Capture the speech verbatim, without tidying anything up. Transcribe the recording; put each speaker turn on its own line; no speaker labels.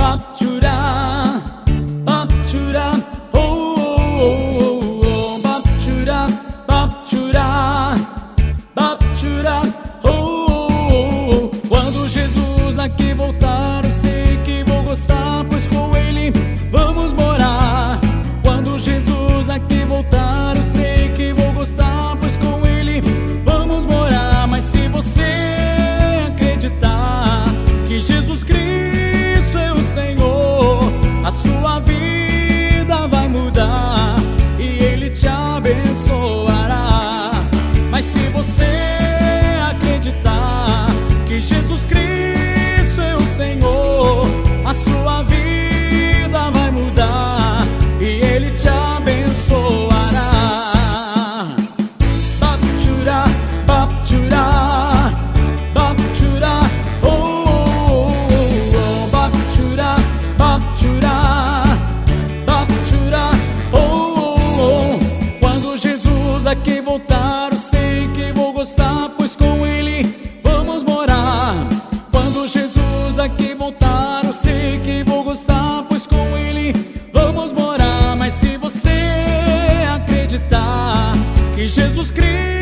Baptura, baptura, oh, oh, oh, oh. Baptura, baptura, baptura, oh, oh, oh. Quando Jesus aqui voltar, eu sei que vou gostar, pois com Ele vamos morar. Quando Jesus aqui voltar, eu sei que vou gostar, pois com Ele vamos morar. Mas se você acreditar que Jesus Cristo é o Senhor, a sua vida vai mudar e Ele te abençoará. Mas se você acreditar que Jesus Cristo é o Senhor, a sua vida vai mudar e Ele te abençoará. Baptura, baptura, baptura, oh, oh, oh. Baptura, baptura, baptura, oh, oh, oh. Quando Jesus aqui voltar, eu sei que vou gostar, pois com Ele vamos morar. Quando Jesus aqui voltar, eu sei que vou gostar, pois com Ele vamos morar. Mas se você acreditar que Jesus Cristo